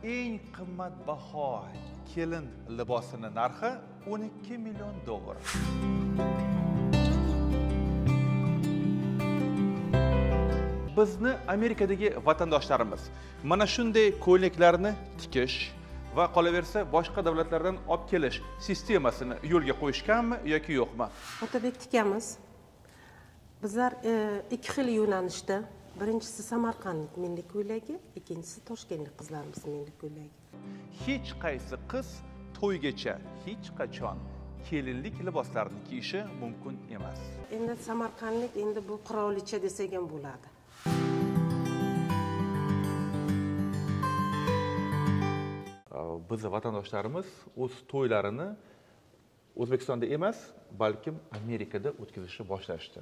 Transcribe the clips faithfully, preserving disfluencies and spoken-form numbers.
eng qimmatbaho kelin libosining narxi o'n ikki million dollar. Bizni Amerikadagi vatandoshlarimiz mana shunday ko'ylaklarni tikish va qolaversa boshqa davlatlardan olib kelish sistemasini yo'lga qo'yishganmi yoki yo'qmi? Otabek, tikamiz. Bizlar ikki xil yo'nalishda. Birinchisi Samarqandlik milliy ko'ylagi, ikkinchisi Toshkentlik qizlarimizning milliy ko'ylagi. Hech qaysi qiz to'ygacha hech qachon kelinlik liboslarini kiyishi mumkin emas. Endi Samarqandlik endi bu qirolicha desak ham bo'ladi. Bizning vatandoshlarimiz o'z to'ylarini O'zbekistonda emas, balkim Amerikada o'tkazishni boshlashdi.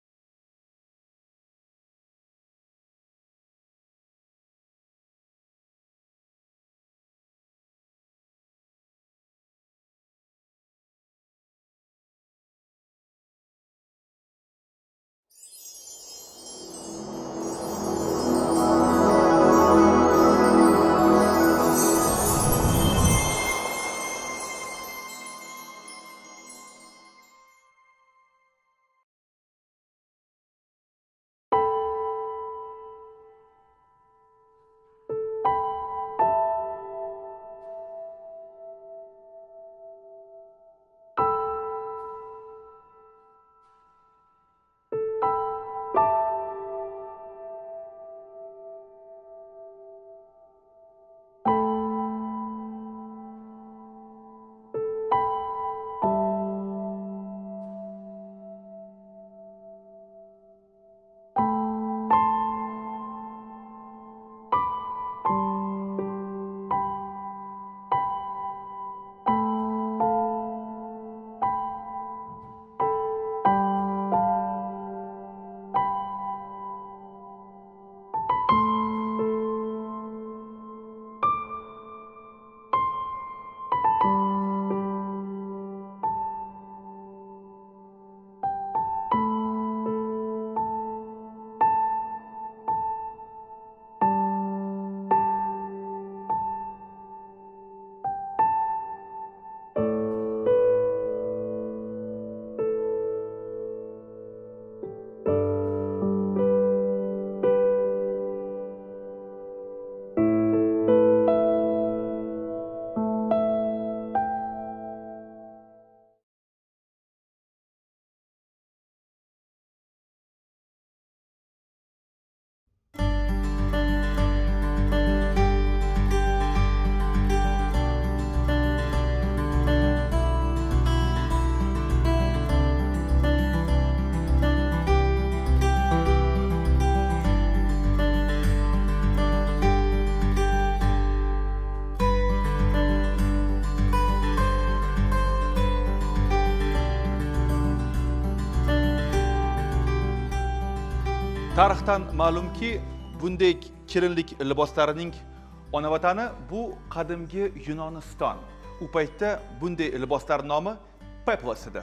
Tarixdan ma'lumki, bunday kelinlik liboslarining ona vatani bu qadimgi Yunoniston. U paytda bunday liboslar nomi peplos edi.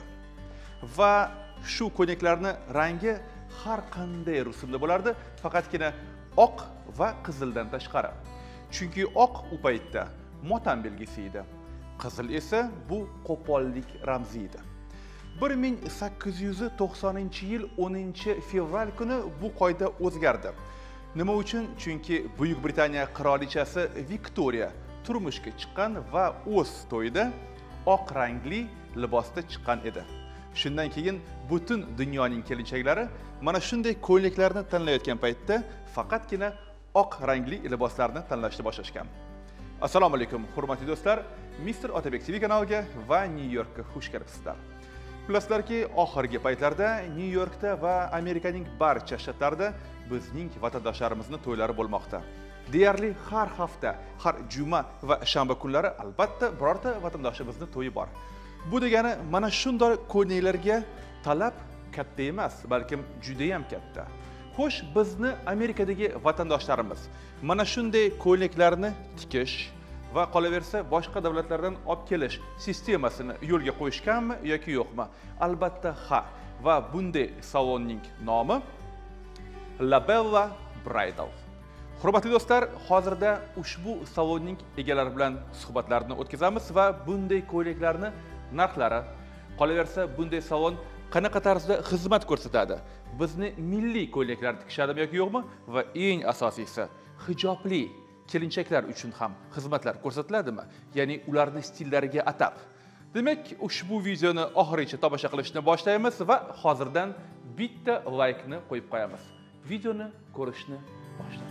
Va shu ko'ylaklarning rangi har qanday rusumda bo'lardi, faqatgina oq va qizildan tashqari. Chunki oq u paytda motam belgisi edi. Qizil esa bu qo'pollik ramzi edi. bir ming sakkiz yuz to'qsoninchi yil o'ninchi fevral kuni bu qoida o'zgardi. Nima uchun? Chunki Buyuk Britaniya qirolichasi Viktoriya turmushga chiqqan va o'z to'yida oq rangli libosda chiqqan edi. Shundan keyin butun dunyoning kelinchaklari mana shunday ko'ylaklarni tanlayotgan paytda faqatgina oq rangli liboslarni tanlashni boshlashgan. Assalomu alaykum, hurmatli do'stlar. Mister Otabek T V kanaliga va New Yorkka xush kelibsizlar. Bilasizlarki, oxirgi paytlarda New Yorkda va Amerikaning barcha shtatlarida bizning vatandoshlarimizni to'ylari bo'lmoqda. Deyarli har hafta, har juma va shanba kunlari albatta birorta vatandoshimizning to'yi bor. Bu degani mana shunday ko'ylaklarga talab katta emas, balkim juda ham katta. Xo'sh, bizni Amerikadagi vatandoshlarimiz mana shunday ko'ylaklarni tikish va qolaversa boshqa davlatlardan olib kelish sistemasini yo'lga qo'yishganmi yoki yo'qmi? Albatta ha. Va bunday salonning nomi La Bella Bridal. Hurmatli do'stlar, hozirda ushbu salonning egalari bilan suhbatlarni o'tkazamiz va bunday ko'ylaklarni narxlari, qolaversa bunday salon qanaqa tarzda xizmat ko'rsatadi? Bizni milliy ko'ylaklar tikishadimi yoki yo'qmi? Va eng asosiysi, hijobli kelinchaklar uchun ham xizmatlar ko'rsatiladimi? Ya'ni ularni stillariga atab. Demak, ushbu videoni oxirigacha tomosha qilishni boshlaymiz va hozirdan bitta laykni qo'yib qo'yamiz. Videoni ko'rishni boshlaymiz.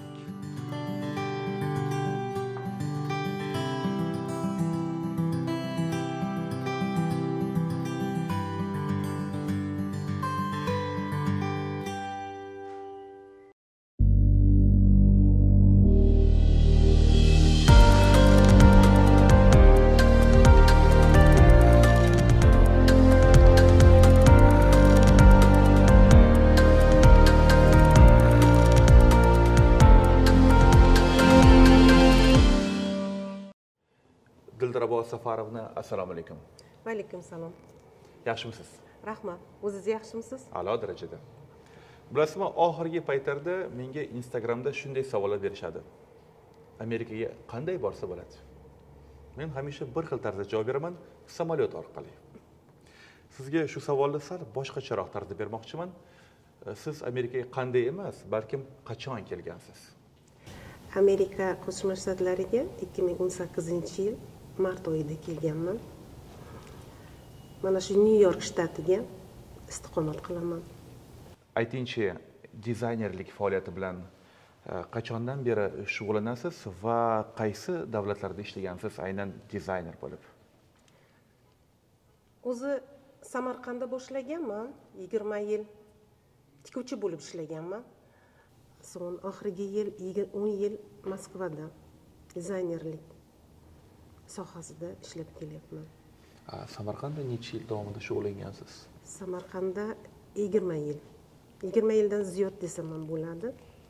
Dilrabo Safarovna, assalomu alaykum. Va alaykum salom. Yaxshimisiz? Rahmat. O'zingiz yaxshimisiz? A'lo darajada. Bilasizmi, oxirgi paytlarda menga Instagramda shunday savollar berishadi. Amerikaga qanday borsa bo'ladi? Men hamisha bir xil tarzda javob beraman, samolyot orqali. Sizga shu savolni sal boshqacharoq tarzda bermoqchiman. Siz Amerikaga qanday emas, balkim qachon kelgansiz? Amerika Qo'shma Shtatlariga ikki ming o'n sakkizinchi yil mart oyida kelganman. Mana shu Nyu-York shtatiga istiqomat qilaman. Aytingchi, dizaynerlik faoliyati bilan qachondan beri shug'ullanasiz va qaysi davlatlarda ishlagansiz aynan dizayner bo'lib? O'zi Samarqandda boshlaganman, yigirma yil tikuvchi bo'lib ishlaganman. So'ng oxirgi yil o'n yil Moskvada dizaynerlik sohasida ishlab kelyapman. Samarqandda necha yil davomida shug'ullangansiz? Samarqandda yigirma yil. yigirma yildan ziyod desam ham bo'ladi.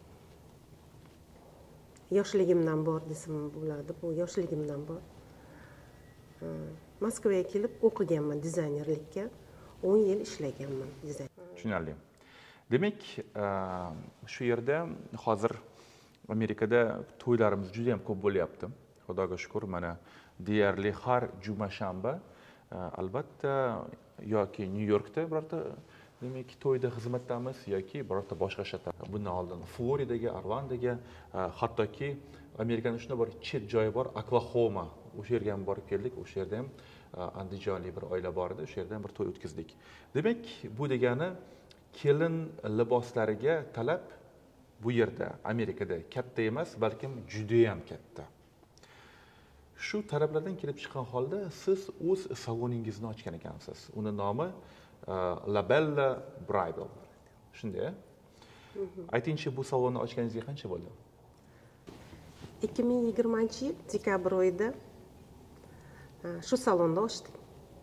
Yoshligimdan bor desam ham bo'ladi. Bu yoshligimdan bor. Moskvaga kelib o'qiganman dizaynerlikka. o'n yil ishlaganman dizayn. Tushunarli. Demak, shu yerda hozir Amerikada to'ylarimiz juda ham ko'p bo'lyapti. Xudoga shukr, mana deyarli har juma shanba albatta yoki Nyu-Yorkda birorta demak to'yda xizmatdamiz yoki birorta boshqa shtatda. Bundan oldin Floridaga, Orlandoga, hattoki Amerikaning shunday bir chet joyi bor, Oklahoma. O'sha yerga ham borib keldik. O'sha yerda ham andijonlik bir oila bor edi. O'sha yerda ham bir to'y o'tkazdik. Demak, bu degani kelin liboslariga talab bu yerda Amerikada katta emas, balkim juda ham katta. Shu talablardan kelib chiqqan holda siz o'z saloningizni ochgan ekansiz. Uni nomi La Bella Bridal. Shunday. Aytingchi, bu salonni ochganingizga qancha bo'ldi? ikki ming yigirmanchi yil dekabr oyida shu salonni ochdik.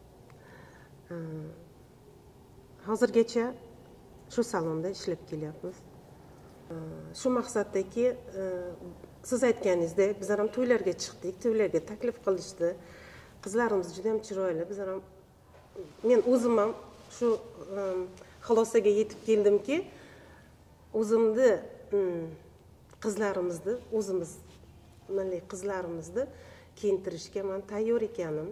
Hozirgacha shu salonda ishlab kelyapmiz. Shu maqsaddaki, siz aytganingizdek, bizlar ham to'ylarga chiqdik, to'ylarga taklif qilishdi. Qizlarimiz juda ham chiroyli. Bizlar ham men o'zim ham shu xulosaga yetib keldimki, o'zimni qizlarimizni, o'zimiz milliy qizlarimizni kiyintirishga men tayyor ekanim.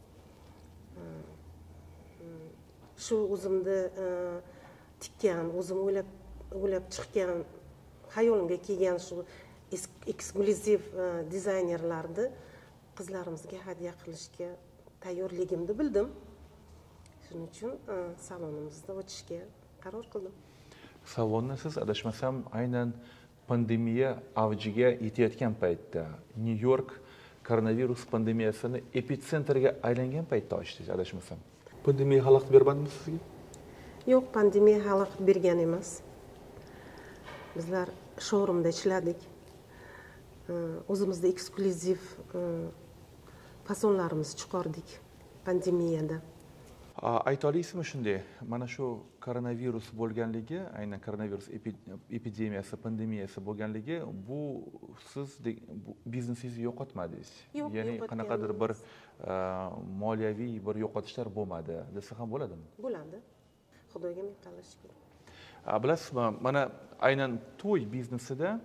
Shu o'zimni tikkan, o'zim o'ylab o'ylab chiqqan, xayolimga kelgan shu eksklyuziv dizaynerlarni qizlarimizga hadya qilishga tayyorligimni bildim. Shuning uchun salonimizni ochishga qaror qildim. Salonni siz adashmasam aynan pandemiya avjiga yetayotgan paytda, Nyu-York koronavirus pandemiyasini epitsentriga aylangan paytda ochdingiz, adashmasam. Pandemiya xalaqit bermadimi sizga? Yo'q, pandemiya xalaqit bergan emas. Bizlar showroomda ishladik. O'zimizda eksklyuziv fasonlarimizni chiqardik pandemiyada. Ayta olasizmi shunday, mana shu koronavirus bo'lganligi, aynan koronavirus epidemiyasi, pandemiyasi bo'lganligi, bu siz biznesingizni yo'qotmadingiz. Ya'ni qanaqadir bir moliyaviy bir yo'qotishlar bo'lmadi desa ham bo'ladimi? Bo'ladi. Xudoga minnatdorlik kerak. Bilasizmi, mana aynan to'y biznesida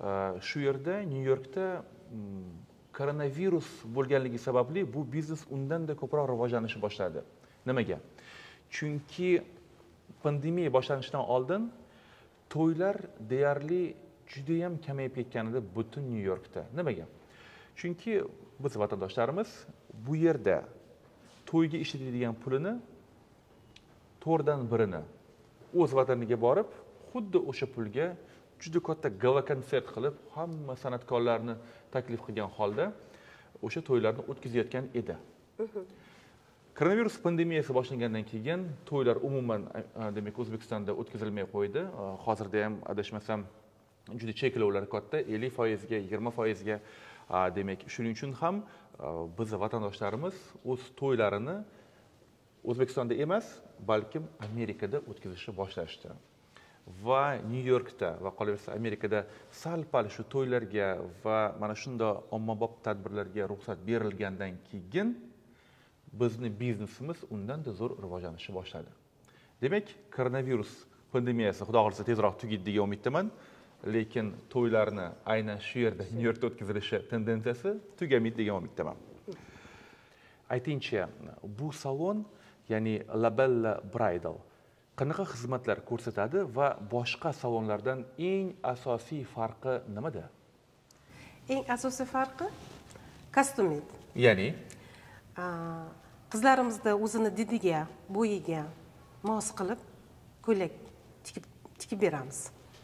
shu yerda Nyu-Yorkda koronavirus bo'lganligi sababli bu biznes undan-da ko'proq rivojlanishni boshladi. Nimaga? Chunki pandemiya boshlanishidan oldin to'ylar deyarli juda ham kamayib ketgan edi butun Nyu-Yorkda. Nimaga? Chunki biz vatandoshlarimiz bu yerda to'yga ishlatadigan pulini to'rtdan birini o'z vataniga borib, xuddi o'sha pulga juda katta gala konsert qilib, hamma san'atkorlarni taklif qilgan holda o'sha to'ylarni o'tkazayotgan edi. Koronavirus pandemiyasi boshlangandan keyin to'ylar umuman demak O'zbekistonda o'tkazilmay qo'ydi. Hozirda ham adashmasam juda cheklovlar katta, ellik foizga, yigirma foizga. Demak, shuning uchun ham biz vatandoshlarimiz o'z to'ylarini O'zbekistonda emas, balkim Amerikada o'tkazishni boshlashdi. Va Nyu-Yorkda va qolaversa Amerikada sal-pal shu to'ylarga va mana shunday ommabop tadbirlarga ruxsat berilgandan keyin bizni biznesimiz undan-da zo'r rivojlanishni boshladi. Demak, koronavirus pandemiyasi xudo xolisa tezroq tugaydi degan umiddaman, lekin to'ylarni aynan shu yerda Nyu-Yorkda o'tkazilishi tendensiyasi tugamaydi degan umiddaman. Aytingchi, bu salon, ya'ni Labella Bridal qanaqa xizmatlar ko'rsatadi va boshqa salonlardan eng asosiy farqi nimada? Eng asosiy farqi kostyumid. Ya'ni qizlarimizda o'zini didiga, bo'yiga mos qilib ko'ylak tikib tikib beramiz.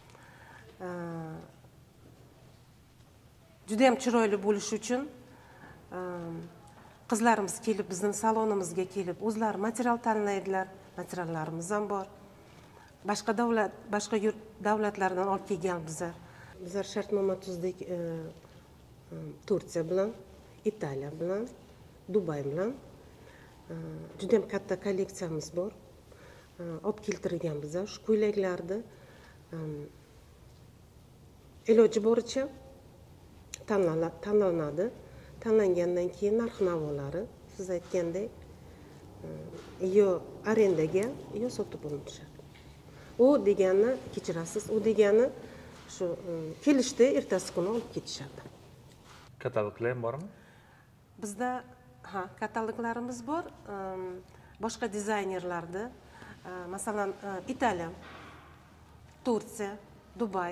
Juda ham chiroyli bo'lishi uchun qizlarimiz kelib bizning salonimizga kelib o'zlari material tanlaydilar. Materiallarimiz ham bor. Boshqa davlat, boshqa yurt davlatlardan olib kelgan bizlar. Bizlar shartnoma tuzdik Turkiya bilan, Italiya bilan, Dubay bilan. Juda ham katta kolleksiyamiz bor. Olib keltirgan bizlar shu ko'ylaklarni iloji boricha tanlanadi. Tanlangandan keyin narx-navolari siz aytgandek yo arendaga yo sotib olinishadi. U degani kechirasiz, u degani shu kelishda ertasi kuni olib ketishadi. Kataloglar ham bormi? Bizda ha, kataloglarimiz bor. Boshqa dizaynerlarda, masalan, Italiya, Turkiya, Dubay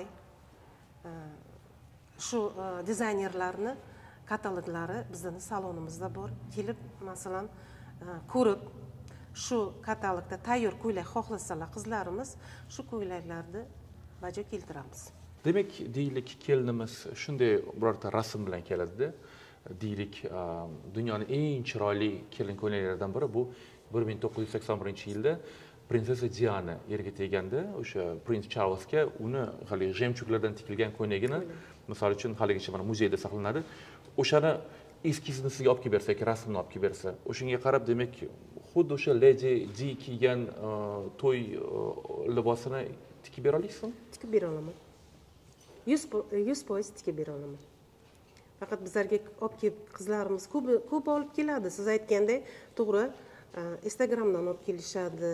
shu dizaynerlarni kataloglari bizning salonimizda bor. Kelib, masalan, ko'rib, shu katalogda tayyor ko'ylak xohlasalar qizlarimiz shu ko'ylaklarni bajo keltiramiz. Demak, deylik kelinimiz shunday birorta rasm bilan keladi. Deylik, dunyoning eng chiroyli kelin ko'ylaklaridan biri bu bir ming to'qqiz yuz sakson birinchi yilda prinsessa Diana yerga teganda o'sha Prins Charlesga uni hali jemchuglardan tikilgan ko'ylagini, misol uchun haligacha mana muzeyda saqlanadi. O'shani eskizini sizga olib kelib bersa, yoki rasmni olib kelib bersa, o'shanga qarab, demak, xuddi o'sha Lady Di kiygan to'y libosini tikib bera olasizmi? Tikib bera olaman. yuz foiz tikib bera olaman. Faqat bizlarga olib kelib qizlarimiz ko'p ko'p olib keladi. Siz aytgandek, to'g'ri, Instagramdan olib kelishadi,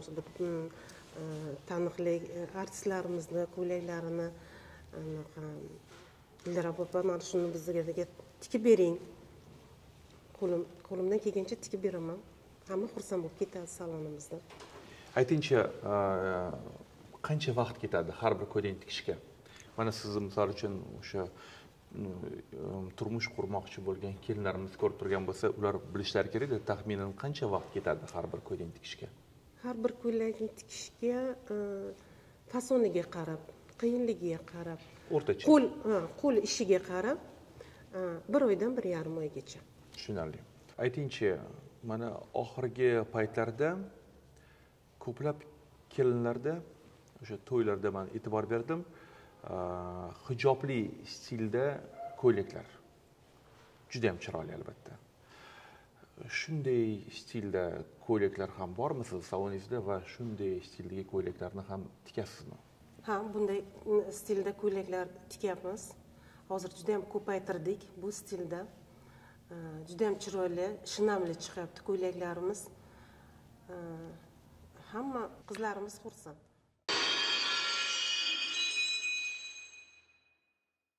taniqli artistlarimizni ko'ylaklarini, anaqa Dildora opa, mana shuni bizga tikib bering. Qo'lim qo'limdan kelgancha tikib beraman. Hamma xursand bo'lib ketadi salonimizda. Aytingchi, qancha vaqt ketadi har bir ko'ylak tikishga? Mana siz misol uchun o'sha turmush qurmoqchi bo'lgan kelinlarimiz ko'rib turgan bo'lsa, ular bilishlari kerak-da, taxminan qancha vaqt ketadi har bir ko'ylak tikishga? Har bir ko'ylakni tikishga fasoniga qarab, qiyinligiga qarab, o'rtacha qo'l qo'l ishiga qarab bir oydan bir yarim oygacha. Tushunarli. Aytingchi, mana oxirgi paytlarda ko'plab kelinlarda o'sha to'ylarda men e'tibor berdim, hijobli stilda ko'ylaklar. Juda ham chiroyli albatta. Shunday stilda ko'ylaklar ham bormi siz saloningizda va shunday stildagi ko'ylaklarni ham tikasizmi? Ha, bunday stilda ko'ylaklar tikyapmiz. Hozir juda ham ko'paytirdik bu stilda. Juda ham chiroyli, shinamli chiqyapti ko'ylaklarimiz. Hamma qizlarimiz xursand.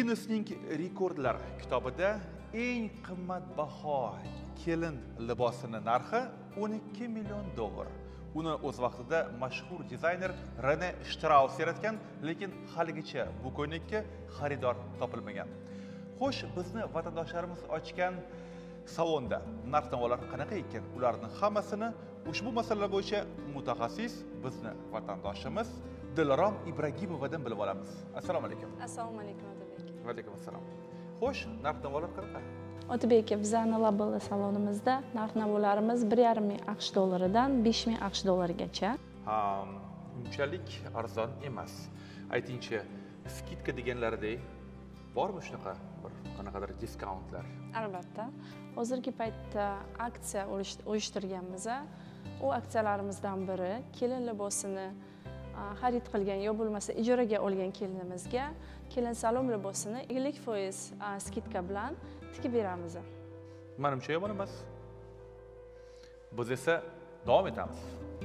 Ginnesning rekordlar kitobida eng qimmatbaho kelin libosining narxi o'n ikki million dollar. Uni o'z vaqtida mashhur dizayner Rene Strauss yaratgan, lekin haligacha bu ko'ylakka xaridor topilmagan. Xo'sh, bizni vatandoshlarimiz ochgan salonda narx-navolar qanaqa ekan? Ularning hammasini ushbu masalalar bo'yicha mutaxassis bizni vatandoshimiz Dilorom Ibragimovadan bilib olamiz. Assalomu alaykum. Assalomu alaykum Otabek. Va alaykum assalom. Xo'sh, narx-navolar qanaqa? Otabek, bizning Labella salonimizda narx-navolarimiz bir yarim ming AQSh dollaridan besh ming AQSh dollarigacha. Ha, unchalik arzon emas. Aytingchi, skidka deganlaridek bormi shunaqa bir qanaqadir diskountlar? Albatta. Hozirgi paytda aksiya uyushtirganmiz. U aksiyalarimizdan biri kelin libosini xarid qilgan yo bo'lmasa ijaraga olgan kelinimizga kelin salom libosini ellik foiz skidka bilan tikib beramiz. Menimcha yomon emas. Biz esa davom etamiz.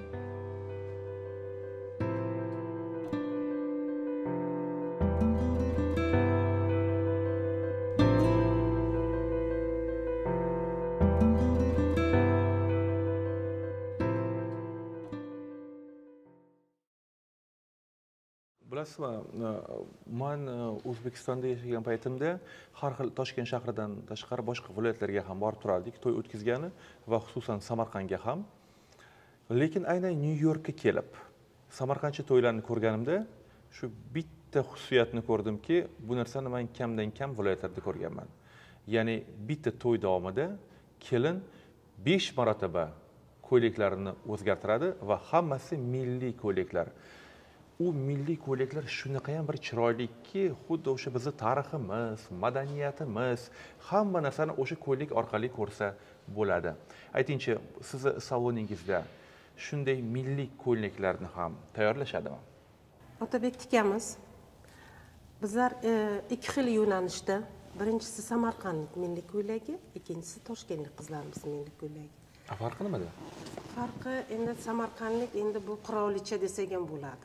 Bilasizmi, men O'zbekistonda yashagan paytimda har xil Toshkent shahridan tashqari boshqa viloyatlarga ham borib turardik, to'y o'tkazgani va xususan Samarqandga ham. Lekin aynan Nyu-Yorkka kelib, Samarqandcha to'ylarni ko'rganimda shu bitta xususiyatni ko'rdimki, bu narsani men kamdan kam viloyatlarda ko'rganman. Ya'ni bitta to'y davomida kelin besh marotaba ko'ylaklarini o'zgartiradi va hammasi milliy ko'ylaklar. U milliy ko'ylaklar shunaqa ham bir chiroyliki, xuddi o'sha bizning tariximiz, madaniyatimiz, hamma narsani o'sha ko'ylak orqali ko'rsa bo'ladi. Aytingchi, sizni saloningizda shunday milliy ko'ylaklarni ham tayyorlashadimi? Otabek, tikamiz. Bizlar ikki xil yo'nalishda. Birinchisi Samarqandlik milliy ko'ylagi, ikkinchisi Toshkentlik qizlarimizning milliy ko'ylagi. Farqi nimada? Farqi endi Samarqandlik endi bu qirolicha desak ham bo'ladi.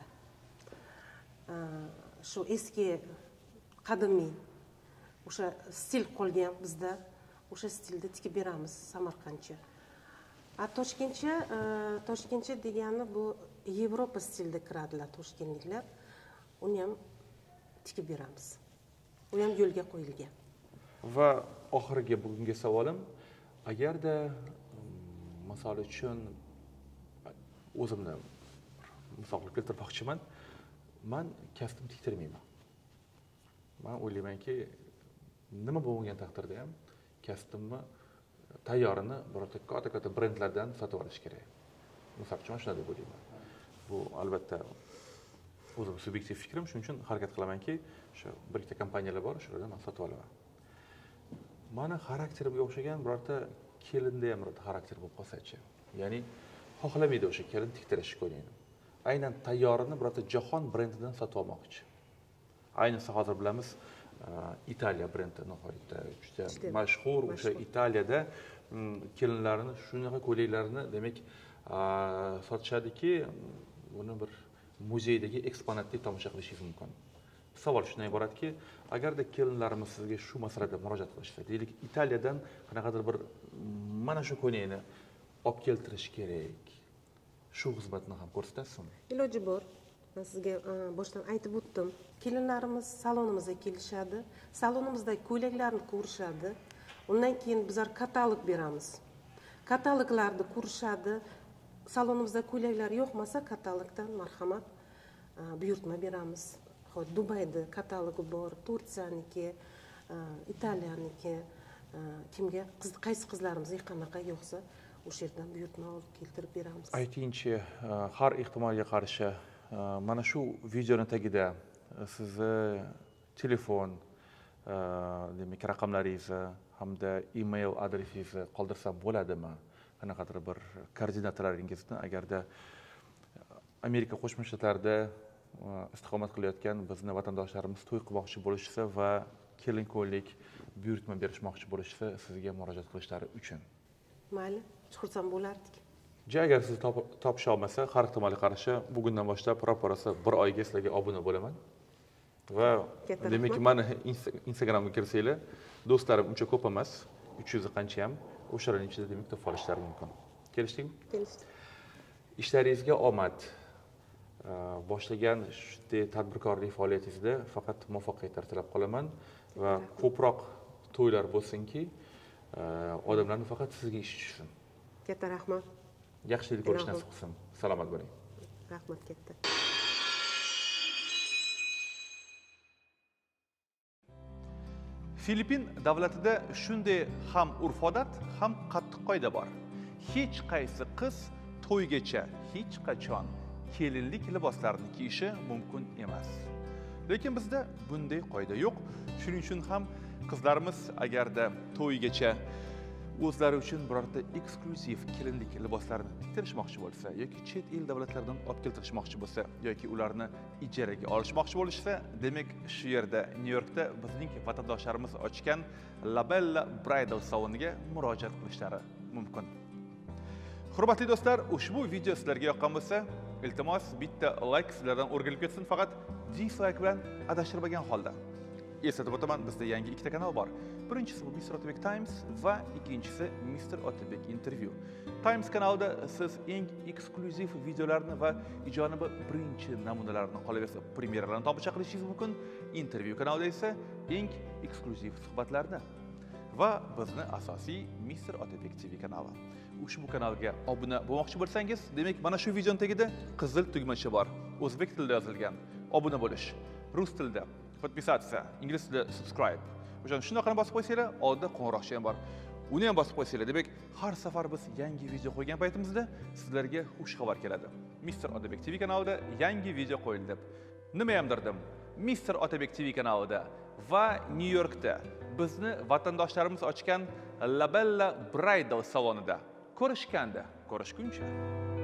Shu eski qadimiy o'sha stil qolgan bizda, o'sha stilda tikib beramiz Samarqandcha. A Toshkentcha, Toshkentcha degani bu Yevropa stilida kiradilar toshkentliklar. Uni ham tikib beramiz. U ham yo'lga qo'yilgan. Va oxirgi bugungi savolim, agarda misol uchun o'zimni misol keltirmoqchiman, men kostyum tiktirmayman. Men o'ylaymanki, nima bo'lgan taqdirda ham kostyumni tayyorini birorta katta-katta brendlardan sotib olish kerak. Misol uchun shunday deb o'ylayman. Bu albatta o'zim subyektiv fikrim, shuning uchun harakat qilamanki, o'sha bir ikkita kompaniyalar bor, shulardan men sotib olaman. Meni xarakterimga o'xshagan birorta kelinda ham birorta xarakter bo'lib qolsa-chi. Ya'ni xohlamaydi o'sha kelin tiktirishni ko'ylakni. Aynan tayyorini birorta jahon brendidan sotib olmoqchi. Ayniqsa hozir bilamiz, Italiya brendi nihoyatda juda mashhur. O'sha Italiyada kelinlarni shunaqa ko'ylaklarni demak sotishadiki, buni bir muzeydagi eksponatdek tomosha qilishingiz mumkin. Savol shundan iboratki, agarda kelinlarimiz sizga shu masalada murojaat qilishsa, deylik Italiyadan qanaqadir bir mana shu ko'ylakni olib keltirish kerak. Shu xizmatni ham ko'rsatasizmi? Iloji bor. Men sizga boshdan aytib o'tdim. Kelinlarimiz salonimizga kelishadi, salonimizdagi ko'ylaklarni ko'rishadi. Undan keyin bizlar katalog beramiz. Kataloglarni ko'rishadi. Salonimizda ko'ylaklar yo'qmasa, katalogdan marhamat buyurtma beramiz. Xo'p, Dubayda katalogi bor, Tursiyaniki, Italiyaniki, kimga qaysi qizlarimizga qanaqa yo'qsa, o'sha yerdan buyurtma olib keltirib beramiz. Aytingchi, har ehtimolga qarshi mana shu videoning tagida sizni telefon, demak, raqamlaringizni hamda email adresingizni qoldirsam bo'ladimi? Qanaqadir bir koordinatalaringizni agarda Amerika Qo'shma Shtatlarida istiqomat qilayotgan bizni vatandoshlarimiz to'y qilmoqchi bo'lishsa va kelin ko'ylak buyurtma berishmoqchi bo'lishsa, sizga murojaat qilishlari uchun. Mayli, xursand bo'lardik. Ja, agar siz topisha olmasa, har ehtimolga qarshi bugundan boshlab roporosa bir oyga sizlarga obuna bo'laman. Va Katta demak, rahmat. mani Instagramga kirsanglar, do'stlarim uncha ko'p emas, uch yuz qancha ham, o'shalarning ichida demak topib olishlari mumkin. Kelishdikmi? Kelishdik. Ishlaringizga omad. Boshlagan shunday tadbirkorlik faoliyatingizda faqat muvaffaqiyatlar tilab qolaman va ko'proq to'ylar bo'lsinki, odamlarning faqat sizga ish tushsin. Katta rahmat. Yaxshilik ko'rish nasib qilsin. Salomat bo'ling. Rahmat katta. Filippin davlatida shunday ham urf-odat, ham qattiq qoida bor. Hech qaysi qiz to'ygacha hech qachon kelinlik liboslarini kiyishi mumkin emas. Lekin bizda bunday qoida yo'q. Shuning uchun ham qizlarimiz agarda to'ygacha o'zlari uchun birorta eksklyuziv kelinlik liboslarini tiktirishmoqchi bo'lsa yoki chet el davlatlaridan olib keltirishmoqchi bo'lsa yoki ularni ijaraga olishmoqchi bo'lishsa, demak shu yerda Nyu-Yorkda bizning vatandoshlarimiz ochgan Labella Bridal saloniga murojaat qilishlari mumkin. Hurmatli do'stlar, ushbu video sizlarga yoqqan bo'lsa, iltimos bitta like sizlardan o'rgilib ketsin, faqat dislike bilan adashtirmagan holda. Eslatib o'taman, bizda yangi ikkita kanal bor. Birinchisi bu mister Otabek Times va ikkinchisi mister Otabek Interview. Times kanalida siz eng eksklyuziv videolarni va ijodiy birinchi namunalarni, qolaversa premyeralarni tomosha qilishingiz mumkin. Interview kanalida esa eng eksklyuziv suhbatlarni va bizni asosiy mister Otabek T V kanali. Ushbu kanalga obuna bo'lmoqchi bo'lsangiz, demak mana shu videoning tagida qizil tugmacha bor. O'zbek tilida yozilgan obuna bo'lish, rus tilida podpisatsiya, ingliz tilida subscribe. O'shani shunday qilib bosib qo'ysanglar, oldida qo'ng'iroqcha ham bor. Uni ham bosib qo'ysanglar, demak har safar biz yangi video qo'ygan paytimizda sizlarga xush xabar keladi. mister Otabek T V kanalida yangi video qo'yildi deb. Nima ham derdim? mister Otabek T V kanalida va Nyu-Yorkda bizni vatandoshlarimiz ochgan Labella Bridal salonida ko'rishganda, ko'rishguncha.